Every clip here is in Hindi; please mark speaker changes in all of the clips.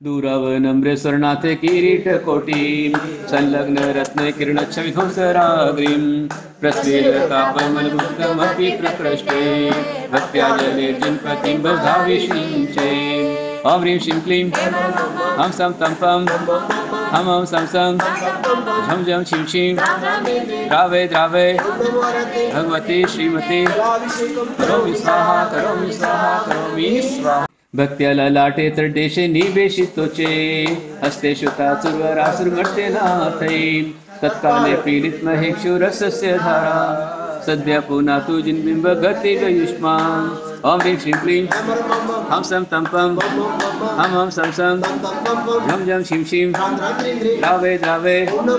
Speaker 1: दूरवनम्र स्वर्णाथ किरीट कोटिं संलग्न रत्न किरण छविधोसराग्रीं प्रस्फीरतापमलमुक्तमपि प्रकृष्टे भक्त्या निर्जिन्पतिं बधाविषिञ्चे। ॐ ह्रीं श्रीं क्लीं हं सं तं पं हम हम सं सं झं झं छिं छिं द्रावे द्रावे भगवती श्रीमती करोमि स्वाहा करोमि स्वाहा करोमि स्वाहा। भक्त्या ललाटे तर्देशे निवेशितोचे हस्ते शुताचुर्वरासुर्मर्त्यनाथै तत्काले पीडित महेक्षुरसस्य धारा सद्य पुनः तु जिन्बिम्ब गति गयुष्मान्। ॐ ह्रीं श्रीं क्लीं हं सं तं पं हम हम सं सं झं झं छिं छिं द्रावे द्रावे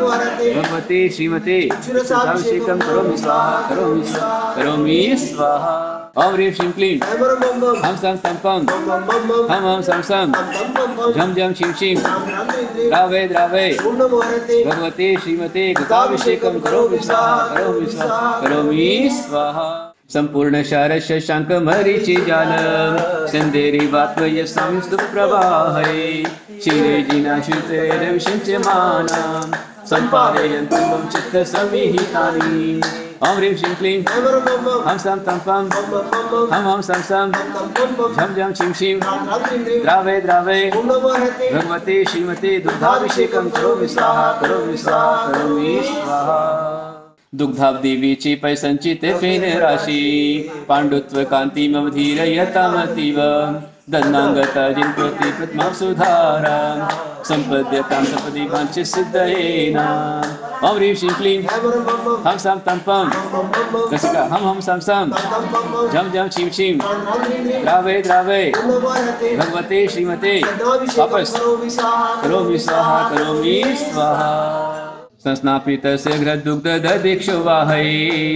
Speaker 1: भगवती श्रीमती अभिषेकं करोमि स्वाहा करोमि स्वाहा करोमि स्वाहा। ॐ ह्रीं श्रीं क्लीं हं सं तं पं हम हम सं सं झं झं छिं छिं द्रावे द्रावे भगवती श्रीमती गताभिषेकं करोमि स्वाहा करोमि स्वाहा करोमि स्वाहा। संपूर्ण शारश शांक मरीचि जाल संदेरी वात्मय स्वामी सुप्रवाहै क्षीरे जिना श्रुतेरविषिञ्च्यमाना सम्पादयन्तु मम चित्त सविहितानि। ॐ ह्रीं श्रीं क्लीं हं सं तं पं हम हम सं सं झं झं छिं छिं द्रावे द्रावे भगवती श्रीमती दुग्धाभिषेकं करोमि स्वाहा करोमि स्वाहा करोमि स्वाहा। दुग्धाब्देवीची पैसंचिते फेन राशी पांडुत्व कांतिमवधीरयतामतीव दन्नांगता जिन्प्रति प्रथमा सुधारा संपद्यतां सपदि वाञ्छे सिद्धयेन। ॐ ह्रीं श्रीं क्लीं हं सं तं पं हम हम सं सं झं झं छिं छिं द्रावे द्रावे भगवते श्रीमते वापस करोमि स्वाहा करोमि स्वाहा। संस्नापितस्य घृतदुग्ध ददीक्षो वाहै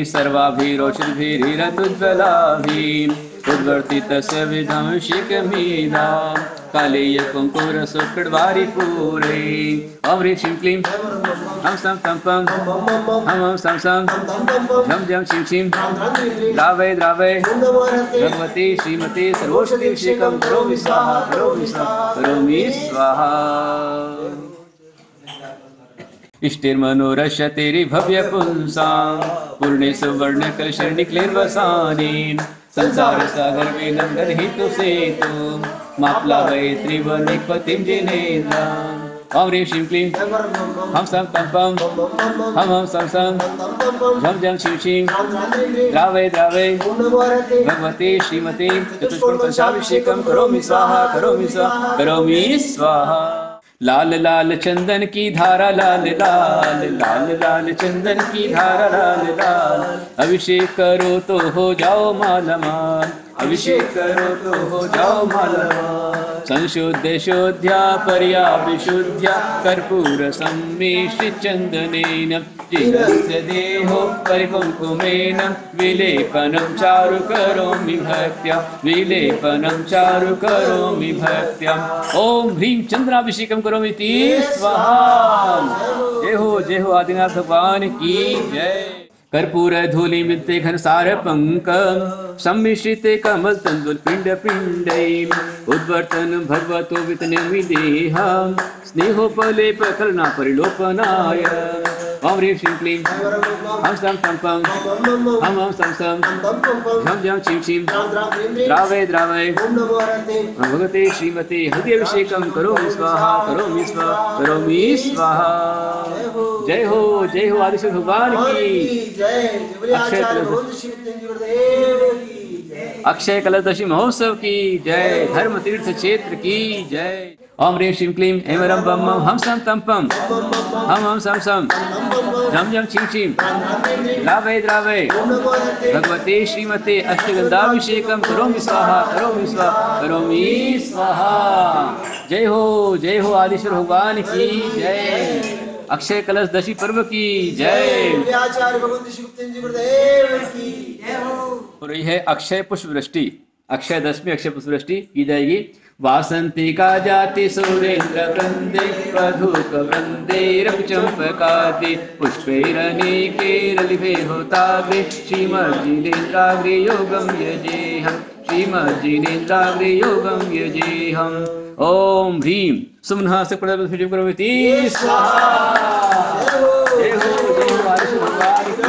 Speaker 1: सर्वाभिरोचद्भिरिरतुज्ज्वलाभिः उद्वर्तितस्य विधामशिखमीनां कालेय कुङ्कुमरसोत्कटवारिपूरे। ॐ ह्रीं श्रीं क्लीं हं सं तं पं हम हम सं सं झं झं छिं छिं द्रावे द्रावे भगवती श्रीमती सर्वौषधिभिषेकं करोमि स्वाहा करोमि स्वाहा करोमि स्वाहा। इष्टिर्मनोरश्यतेरि भव्य पुंसां पूर्णे सुवर्ण कलशर्णि क्लेर्वसानि संसार सागर वेलं गर्हितु सेतु माप्लावय त्रिवनिपतिं जिनेन्द्रम्। ॐ ह्रीं श्रीं क्लीं हं सं तं पं हम हम सं सं झं झं छिं छिं द्रावे द्रावे भगवती श्रीमती चतुष्कोटिकलशाभिषेकं करोमि स्वाहा करोमि स्वाहा करोमि स्वाहा। लाल लाल चंदन की धारा लाल लाल लाल लाल चंदन की धारा लाल लाल अभिषेक करो तो हो जाओ मालामाल अभिषेक करो तो हो जाओ मालामाल। संशुद्ध शोध्या पर्या विशुद्ध्या कर्पूर सम्मिश्र चंदनेन चिरस्य देहो परिकुङ्कुमेन विलेपनं चारु करोमि भक्त्या विलेपनं चारु करोमि भक्त्या। ॐ ह्रीं चंद्राभिषेकं करोमि स्वाहा। जय हो आदिनाथ भगवान की जय। कर्पूर धूलि मिलते घनसार पंकम सम्मिश्रिते कमल तंदुल पिंड पिंडैः उद्वर्तन भगवतो वितनमिदेहं स्नेहोपलेप करुणा परिलोपनाय। ॐ ह्रीं श्रीं क्लीं हं सं तं पं हम हम सं सं झं झं छिं छिं द्रावे द्रावे भगवते श्रीमते हृदयाभिषेकं करोमि स्वाहा करोमि स्वाहा करोमि स्वाहा। जय हो आदिशक्ति भगवान की अक्षय कलशदशी महोत्सव की जय। धर्म तीर्थ क्षेत्र की जय। ॐ ह्रीं श्रीं क्लीं ऐं रं बं हम सं तं पं हम हम सं सं झं झं छिं छिं द्रावे द्रावे भगवते श्रीमते अष्टगंधाभिषेकं करोमि स्वाहा करोमि स्वाहा करोमि स्वाहा। जय हो आदिश्वर भगवान की जय। अक्षय कलश दशी पर्व की जय। हो रही है अक्षय पुष्प वृष्टि। अक्षय दशमी अक्षय पुष्प वृष्टि की जाएगी। वासंती का जाति सुरेंद्र वृंदे प्रधुक वृंदे चंपकादि पुष्पैरनेकैरलिभे होताग्रे श्रीमज्जिनेन्द्राग्रे योगं यजेहम् श्रीमज्जिनेन्द्राग्रे योगं यजेहम्। ॐ ह्रीं सुमनः सकप्रदर्शनं करोति स्वाहा। जय हो आयुष भगवान की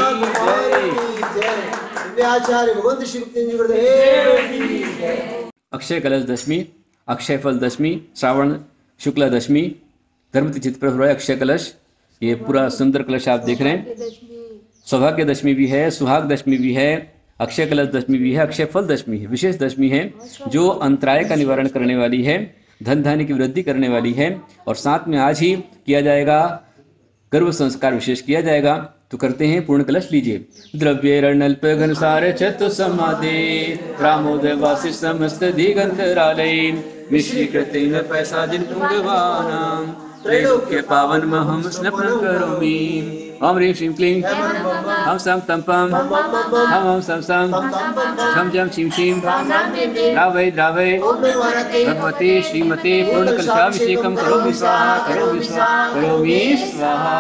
Speaker 1: जय।
Speaker 2: आचार्य भगवंत श्री गुरुदेव।
Speaker 1: अक्षय कलश दशमी, अक्षय फल दशमी, श्रावण शुक्ला दशमी, धर्मतिथि पर हो रहा है अक्षय कलश। ये पूरा सुंदर कलश आप देख रहे हैं। सौभाग्य दशमी भी है, सुहाग दशमी भी है, अक्षय कलश दशमी भी है, अक्षय फल दशमी है। विशेष दशमी है जो अंतराय का निवारण करने वाली है, धन धान्य की वृद्धि करने वाली है। और साथ में आज ही किया जाएगा गर्भ संस्कार विशेष किया जाएगा। तो करते हैं पूर्ण कलश लीजिए। द्रव्य रणल्प घनसार चतु समादे रामोदय वासी समस्त दिगंतरालय मिश्रीकृतेन पैसा जिन पुंगवानां त्रैलोक्य पावन महम स्नपन करोमि। ओम ह्रीं श्रीं क्लीं हम सम तम पम हम सम सम झम झम छिम छिम द्रावय द्रावय भगवती श्रीमती पूर्ण कलशाभिषेकम करोमि स्वाहा करोमि स्वाहा करोमि स्वाहा।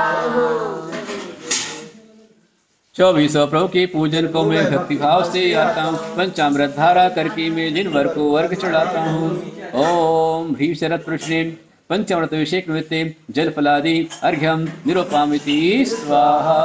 Speaker 1: 24 प्रभु के पूजन को मैं भक्ति भाव से आता हूँ। पंचामृत धारा करके मैं जिन वर को वर्ग चढ़ाता हूँ। ओम ह्रीं शरद प्रश्ने पंचामृत अभिषेक निमित्ते जल फलादि अर्घ्यम निरूपामिति स्वाहा।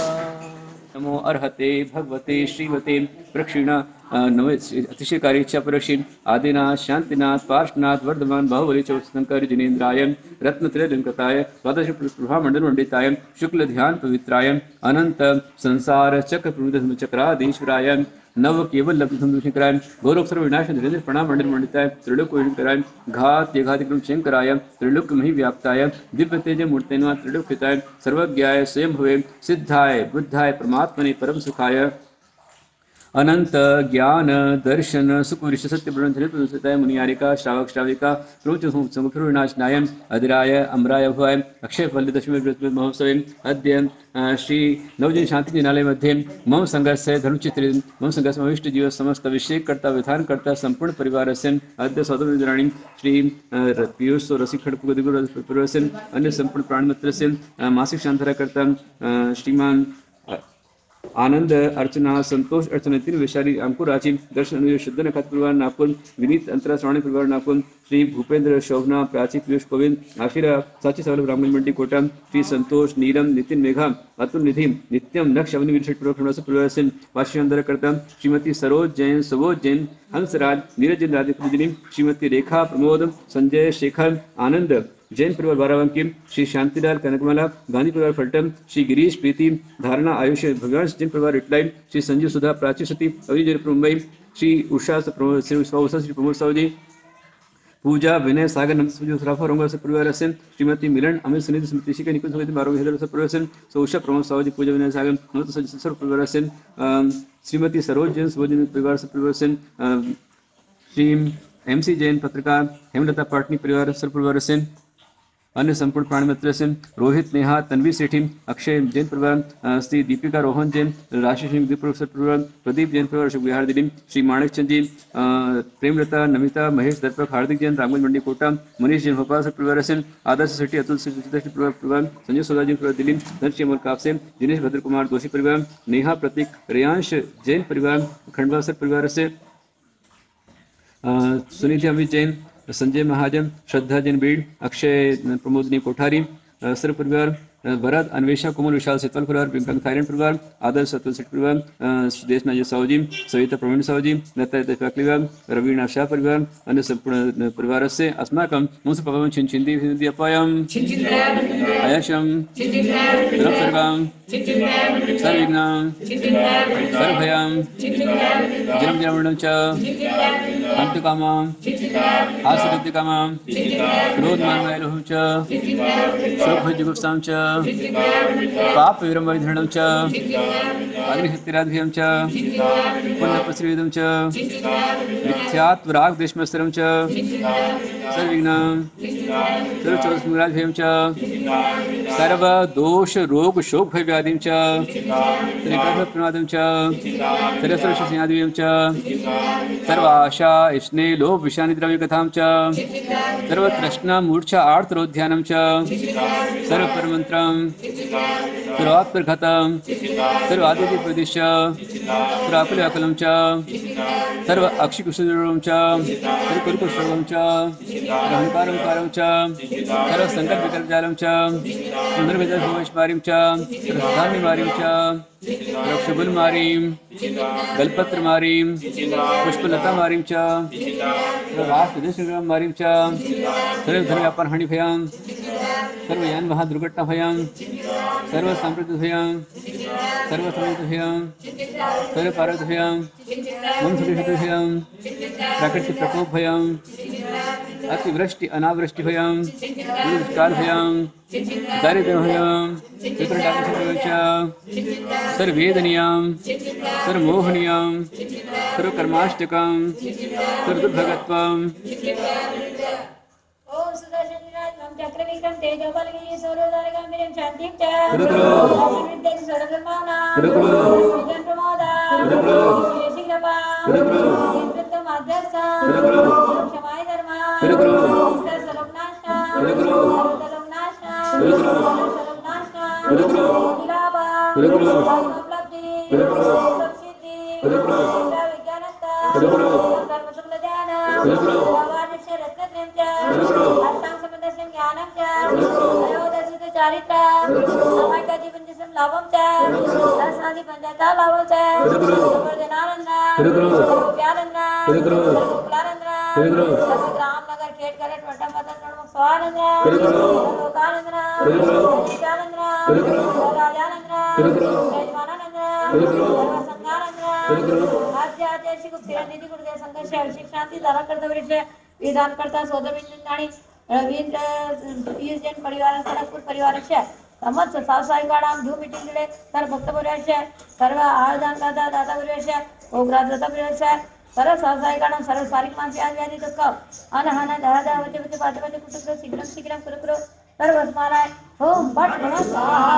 Speaker 1: नमो अर्हते भगवते श्रीमते प्रक्षिण अतिशयकारी इच्छा प्रक्षिण आदिनाथ शांतिनाथ पार्श्वनाथ वर्धमान बाहुबली चौशंकर जिनेन्द्राय रत्नत्रयलंकृताय द्वादश प्रभा मंडल मंडिताय शुक्ल ध्यान पवित्राय अनंत संसार चक्र प्रबुद्ध चक्राधीश्वराय नव केवल लब्धुशंकराय गौरव सर्व विनाश धीरेन्द्र प्रणाम मंडल मंडिताय त्रिलोक कराय घात यघातिक्रम शंकराय त्रिलोक मही व्याप्ताय दिव्य तेज मूर्तेन्वा त्रिलोक हिताय सर्वज्ञाय स्वयं भवे सिद्धाय बुद्धाय परमात्मने परम सुखाय अनंत ज्ञान दर्शन सुकुरिश सत्य ब्रह्मचर्य मुनियारिका श्रावक श्राविका प्रमुख विनाशनाय अधिराय अमराय भवाय अक्षय फल दशमी महोत्सव अद्य श्री नवजन शांति जिनालय मध्ये मम संघर्ष धर्मचित्र मम संघर्ष अभिष्ट जीव समस्त अभिषेक करता विधान करता संपूर्ण परिवार से अद्य सौदराणी श्री पीयूष रसिक खड़पुर से अन्य संपूर्ण प्राणमित्र से मासिक शांतरा करता श्रीमान आनंद अर्चना संतोष अर्चना तीन वैशाली अंकुर राची दर्शन शुद्ध नखत परिवार नागपुर विनीत अंतरा श्रावणी परिवार नागपुर श्री भूपेंद्र शोभना प्राची पीयूष कोविंद आशिरा साची सवल ब्राह्मण मंडी कोटा श्री संतोष नीलम नितिन मेघा अतुल निधि नित्यम नक्ष अवनि विरशट परिवार से वाशी अंदर करता श्रीमती सरोज जैन सवोज जैन हंसराज नीरज जैन राधिका श्रीमती रेखा प्रमोद संजय शेखर आनंद जैन परिवार बाराबंकी श्री शांतिलाल कनकमाला गांधी परिवार फलटन श्री गिरीश प्रीति धारणा आयुष भगवान जैन परिवार इटलाइन श्री संजीव सुधा प्राची सती अविजय मुंबई श्री उषा श्री प्रमोद साहू जी पूजा विनय सागर नंद से परिवार से श्रीमती मिलन अमित सुनीति स्मृति शिखा निकुंज समिति मारोग हैदर परिवार से सौषा प्रमोद साहू जी पूजा विनय सागर नंद परिवार से श्रीमती सरोज जैन सुभोजन परिवार से श्री MC जैन पत्रकार हेमलता पाटनी परिवार सर परिवार से अन्य संपूर्ण प्राणी मित्र से रोहित नेहा तन्वी सेठी अक्षय जैन परिवार श्री दीपिका रोहन जैन राशि सिंह परिवार प्रदीप जैन परिवार शुभ बिहार दिल्ली श्री माणिक चंद जी प्रेमलता नमिता महेश दर्पक हार्दिक जैन रामगंज मंडी कोटा मनीष जैन भोपाल से परिवार से आदर्श सेठी अतुल परिवार संजय सोदा जैन परिवार दिल्ली धनश्री अमर काप से दिनेश भद्र कुमार दोषी परिवार नेहा प्रतीक रियांश जैन परिवार खंडवा सर परिवार से सुनीति अमित जैन संजय महाजन श्रद्धा जैन बीड़ अक्षय प्रमोदनी कोठारी सर परिवार भरत अन्वेषा कोमल विशाल सेतवल परिवार बिंकंग थाईलैंड परिवार आदर्श सतुल सेठ परिवार सुदेश नाजी साहू जी सविता प्रवीण साहू जी लता परिवार रवीणा शाह परिवार अन्य संपूर्ण परिवार से अस्माकं मुंस पवम छिंचिंदी हिंदी अपायम आयशम सर्वं सर्वविघ्नं सर्वभयं जन्म जन्मणं च अंतकामां आसक्तिकामां क्रोधमानवैलोहं च शोभजुगुप्सां च पाप विरमविधरणं च अग्निहत्याराधियं च पुण्यपश्रीविदं च मिथ्यात्वरागद्वेषमत्सरं च सर्वविघ्नं सर्वचोदस्मराधियं च सर्व दोष रोग शोक भय व्याधिं च त्रिकर्म प्रमादं च सरस्वतीं च सर्व आशा स्नेह लोभ विषानिद्रव्य कथां च सर्व तृष्णा मूर्छा आर्तरोध्यानं च सर्व परमंत्रं सर्वात्मघतं सर्व आदित्य प्रदेश सर्व अकुलकलं च सर्व अक्षिकुशलं च सर्व कुरुकुशलं च अहंकारं कारं च सर्व संकल्प विकल्पजालं च सुंदरविदर्भवैश्मारीं च सर्वधान्यमारीं च सर्वशुभुलमारीं गलपत्रमारीं पुष्पलतामारीं च सर्वराष्ट्रदेशमारीं च सर्वधर्मव्यापारहानिभयं सर्वयान महादुर्घटनाभयं सर्वसम्प्रतिभयं सर्वसमृद्धिभयं सर्वपारदभयं वंशविशुद्धिभयं प्राकृतिकप्रकोपभयं अतिवृष्टि अनावृष्टिभयं दुष्कालभयं दारिद्र्यभयं विकटडाकभयं च सर्ववेदनीयं सर्वमोहनीयं सर्वकर्माष्टकं सर्वदुर्भगत्वं
Speaker 2: ओम सुदर्शनराजं चक्रविक्रम तेजोबलगिरि सौरदारगामिनीं शान्तिं च विद्येन सर्वधर्माणां विजयं प्रमोदा शीघ्रपा कृतमाध्यस्था क्षमाय धर्मा नमस्कार सर्वनाशा सर्वनाशा सर्वनाशा निराभा उपलब्धि सिद्धि विज्ञानता कर्मसुखलज्ञान वाणिज्य रत्नत्रयं च अष्टांग संबंधस्य ज्ञानं च अयोदर्शित चारित्रा सामाजिक जीवन जिसम लाभं च दर्शनादि पंचायता लाभं च वर्धनानंद प्यानंद कुलानंद ग्राम नगर खेत करे टोटा पता तोड़ स्वानंद लोकानंद नित्यानंद राजानंद यजमानानंद संगानंद आध्यात्मिक निधि गुरुदेव संघर्ष अभिषेक शांति धारा कर्तव्य विधानकर्ता सोदरविंदाणी रवींद्र जैन परिवार खड़गपुर परिवारस्य समस्त सावसायिकाणां धूम मीटिंगले सर्व भक्तवर्यस्य सर्व आराधनकर्ता दातावर्यस्य ओग्राद्रतावर्यस्य सर्व सावसायिकाणां सर्व सारिक मानसिक व्याधि दुःख अनहन दहद वचवच पाठवच कुटुंब शीघ्रं शीघ्रं कुरु सर्व स्माराय ओम पट नमः स्वाहा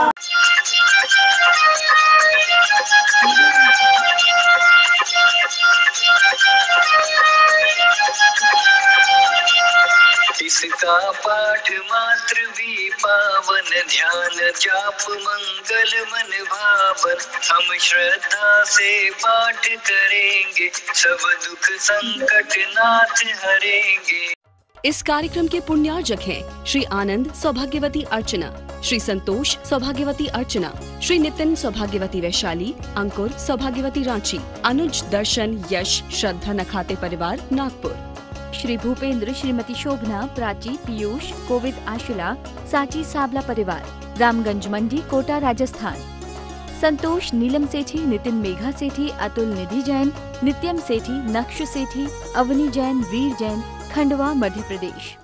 Speaker 3: इसका पाठ मात्र भी पावन ध्यान जाप मंगल मन भावन हम श्रद्धा से पाठ करेंगे सब दुख संकट नाथ हरेंगे।
Speaker 4: इस कार्यक्रम के पुण्यार्जक हैं श्री आनंद सौभाग्यवती अर्चना, श्री संतोष सौभाग्यवती अर्चना, श्री नितिन सौभाग्यवती वैशाली, अंकुर सौभाग्यवती रांची, अनुज दर्शन यश श्रद्धा नखाते परिवार नागपुर,
Speaker 5: श्री भूपेंद्र श्रीमती शोभना प्राची पीयूष कोविद आशुला साची साबला परिवार रामगंज मंडी कोटा राजस्थान, संतोष नीलम सेठी, नितिन मेघा सेठी, अतुल निधि जैन, नित्यम सेठी, नक्ष सेठी, अवनी जैन, वीर जैन खंडवा मध्य प्रदेश।